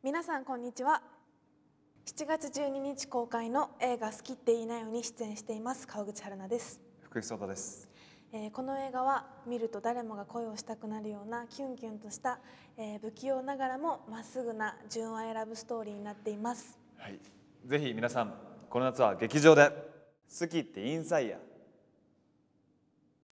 皆さんこんにちは。7月12日公開の映画好きって言いなよに出演しています川口春奈です。 福井壮太です。 この映画は見ると誰もが恋をしたくなるようなキュンキュンとした、不器用ながらもまっすぐな純愛ラブストーリーになっています。 はい、ぜひ皆さんこの夏は劇場で好きってインサイヤー